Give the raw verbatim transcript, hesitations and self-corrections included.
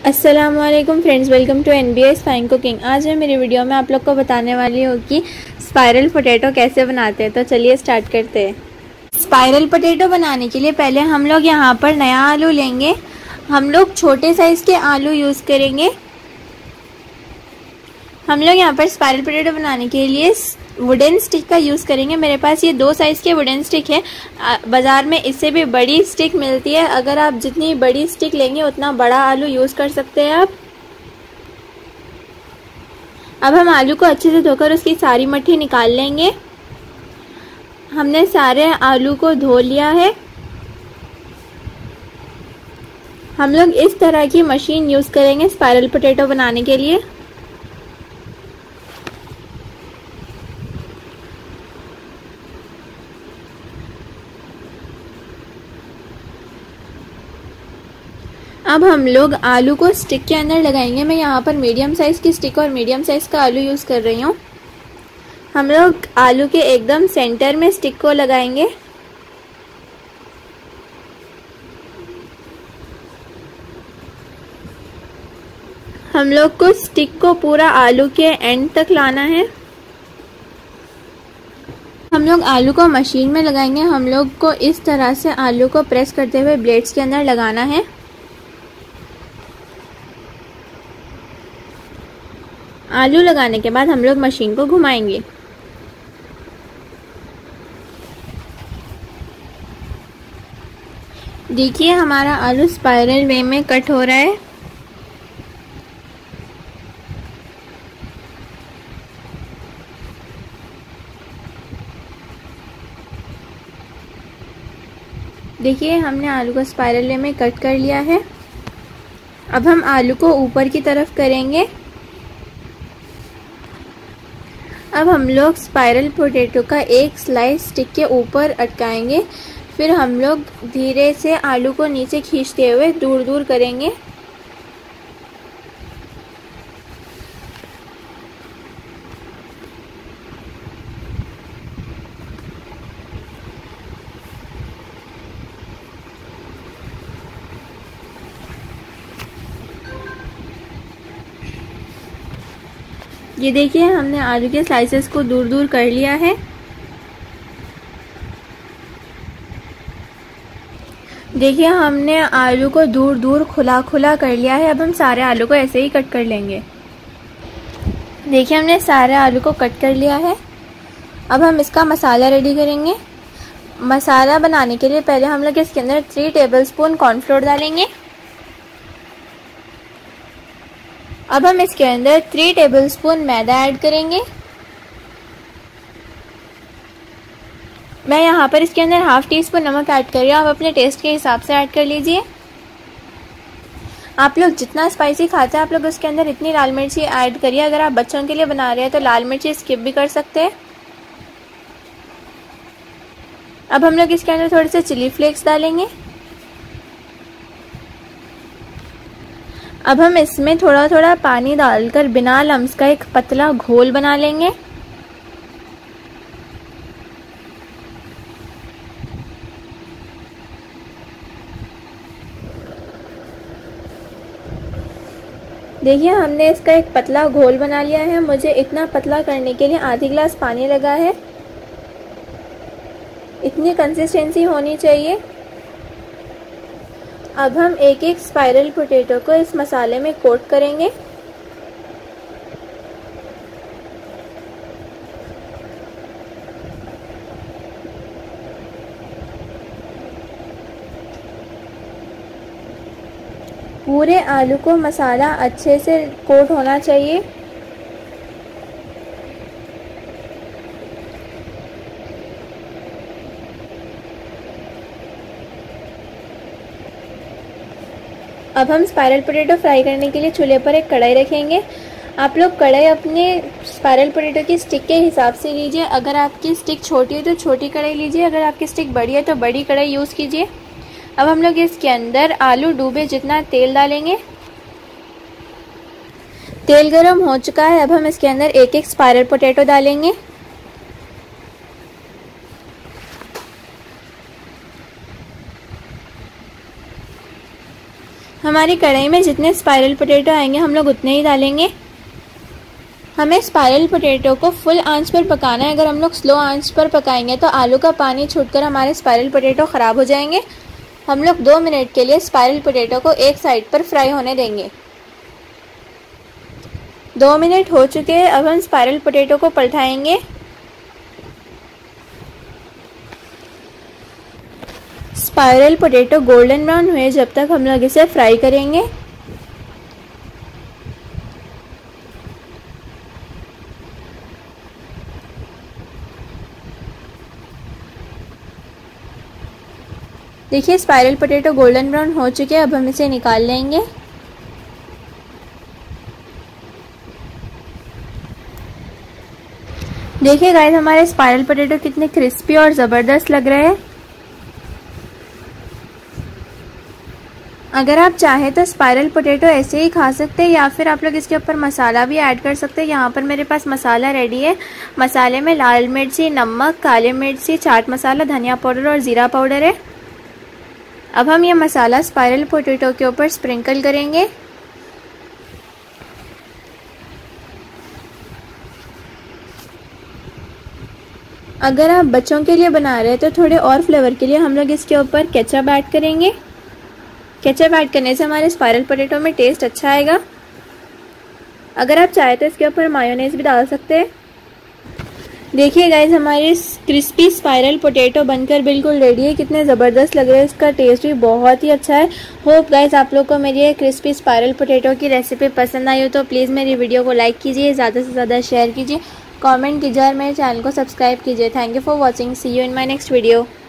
अस्सलामुअलैकुम friends, welcome to N B S fine cooking. आज मैं मेरी वीडियो में आप लोग को बताने वाली हूँ कि स्पाइरल पोटैटो कैसे बनाते हैं। तो चलिए स्टार्ट करते हैं। स्पाइरल पोटैटो बनाने के लिए पहले हम लोग यहाँ पर नया आलू लेंगे। हम लोग छोटे साइज़ के आलू यूज़ करेंगे। हम लोग यहाँ पर स्पाइरल पोटैटो बनाने के लिए वुडन स्टिक का यूज़ करेंगे। मेरे पास ये दो साइज़ के वुडन स्टिक है। बाज़ार में इससे भी बड़ी स्टिक मिलती है। अगर आप जितनी बड़ी स्टिक लेंगे उतना बड़ा आलू यूज़ कर सकते हैं आप। अब हम आलू को अच्छे से धोकर उसकी सारी मट्ठी निकाल लेंगे। हमने सारे आलू को धो लिया है। हम लोग इस तरह की मशीन यूज़ करेंगे स्पाइरल पोटैटो बनाने के लिए। अब हम लोग आलू को स्टिक के अंदर लगाएंगे। मैं यहाँ पर मीडियम साइज़ की स्टिक और मीडियम साइज़ का आलू यूज़ कर रही हूँ। हम लोग आलू के एकदम सेंटर में स्टिक को लगाएंगे। हम लोग को स्टिक को पूरा आलू के एंड तक लाना है। हम लोग आलू को मशीन में लगाएंगे। हम लोग को इस तरह से आलू को प्रेस करते हुए ब्लेड्स के अंदर लगाना है। आलू लगाने के बाद हम लोग मशीन को घुमाएंगे। देखिए हमारा आलू स्पाइरल वे में कट हो रहा है। देखिए हमने आलू को स्पाइरल वे में कट कर लिया है। अब हम आलू को ऊपर की तरफ करेंगे। अब हम लोग स्पाइरल पोटैटो का एक स्लाइस स्टिक के ऊपर अटकाएंगे। फिर हम लोग धीरे से आलू को नीचे खींचते हुए दूर दूर करेंगे। ये देखिए हमने आलू के स्लाइसेस को दूर दूर कर लिया है। देखिए हमने आलू को दूर दूर खुला खुला कर लिया है। अब हम सारे आलू को ऐसे ही कट कर लेंगे। देखिए हमने सारे आलू को कट कर लिया है। अब हम इसका मसाला रेडी करेंगे। मसाला बनाने के लिए पहले हम लोग इसके अंदर थ्री टेबलस्पून कॉर्नफ्लोर डालेंगे। अब हम इसके अंदर थ्री टेबलस्पून मैदा ऐड करेंगे। मैं यहाँ पर इसके अंदर हाफ टी स्पून नमक ऐड कर रही हूँ। आप अपने टेस्ट के हिसाब से ऐड कर लीजिए। आप लोग जितना स्पाइसी खाते हैं आप लोग उसके अंदर इतनी लाल मिर्ची ऐड करिए। अगर आप बच्चों के लिए बना रहे हैं तो लाल मिर्ची स्किप भी कर सकते हैं। अब हम लोग इसके अंदर थोड़े से चिली फ्लेक्स डालेंगे। अब हम इसमें थोड़ा थोड़ा पानी डालकर बिना लम्स का एक पतला घोल बना लेंगे। देखिए हमने इसका एक पतला घोल बना लिया है। मुझे इतना पतला करने के लिए आधी गिलास पानी लगा है। इतनी कंसिस्टेंसी होनी चाहिए। अब हम एक एक स्पाइरल पोटैटो को इस मसाले में कोट करेंगे। पूरे आलू को मसाला अच्छे से कोट होना चाहिए। अब हम स्पाइरल पोटैटो फ्राई करने के लिए चूल्हे पर एक कढ़ाई रखेंगे। आप लोग कढ़ाई अपने स्पाइरल पोटैटो की स्टिक के हिसाब से लीजिए। अगर आपकी स्टिक छोटी है तो छोटी कढ़ाई लीजिए। अगर आपकी स्टिक बड़ी है तो बड़ी कढ़ाई यूज़ कीजिए। अब हम लोग इसके अंदर आलू डूबे जितना तेल डालेंगे। तेल गरम हो चुका है। अब हम इसके अंदर एक एक स्पाइरल पोटैटो डालेंगे। हमारी कढ़ाई में जितने स्पाइरल पोटैटो आएंगे हम लोग उतने ही डालेंगे। हमें स्पाइरल पोटैटो को फुल आंच पर पकाना है। अगर हम लोग स्लो आंच पर पकाएंगे तो आलू का पानी छूटकर हमारे स्पाइरल पोटैटो ख़राब हो जाएंगे। हम लोग दो मिनट के लिए स्पाइरल पोटैटो को एक साइड पर फ्राई होने देंगे। दो मिनट हो चुके हैं। अब हम स्पाइरल पोटैटो को पलटाएंगे। स्पाइरल पोटैटो गोल्डन ब्राउन हुए जब तक हम लोग इसे फ्राई करेंगे। देखिए स्पाइरल पोटैटो गोल्डन ब्राउन हो चुके हैं। अब हम इसे निकाल लेंगे। देखिए गाइस हमारे स्पाइरल पोटैटो कितने क्रिस्पी और ज़बरदस्त लग रहे हैं। अगर आप चाहें तो स्पाइरल पोटैटो ऐसे ही खा सकते हैं या फिर आप लोग इसके ऊपर मसाला भी ऐड कर सकते हैं। यहाँ पर मेरे पास मसाला रेडी है। मसाले में लाल मिर्ची, नमक, काली मिर्ची, चाट मसाला, धनिया पाउडर और ज़ीरा पाउडर है। अब हम ये मसाला स्पाइरल पोटैटो के ऊपर स्प्रिंकल करेंगे। अगर आप बच्चों के लिए बना रहे हैं तो थोड़े और फ्लेवर के लिए हम लोग इसके ऊपर केचप ऐड करेंगे। केचप ऐड करने से हमारे स्पाइरल पोटैटो में टेस्ट अच्छा आएगा। अगर आप चाहें तो इसके ऊपर मायोनेज भी डाल सकते हैं। देखिए गाइज हमारे क्रिस्पी स्पाइरल पोटैटो बनकर बिल्कुल रेडी है। कितने ज़बरदस्त लग रहे हैं। इसका टेस्ट भी बहुत ही अच्छा है। होप गाइज आप लोग को मेरी ये क्रिस्पी स्पाइरल पोटैटो की रेसिपी पसंद आई हो तो प्लीज़ मेरी वीडियो को लाइक कीजिए, ज़्यादा से ज़्यादा शेयर कीजिए, कमेंट कीजिए और मेरे चैनल को सब्सक्राइब कीजिए। Thank you for watching. See you in my next video.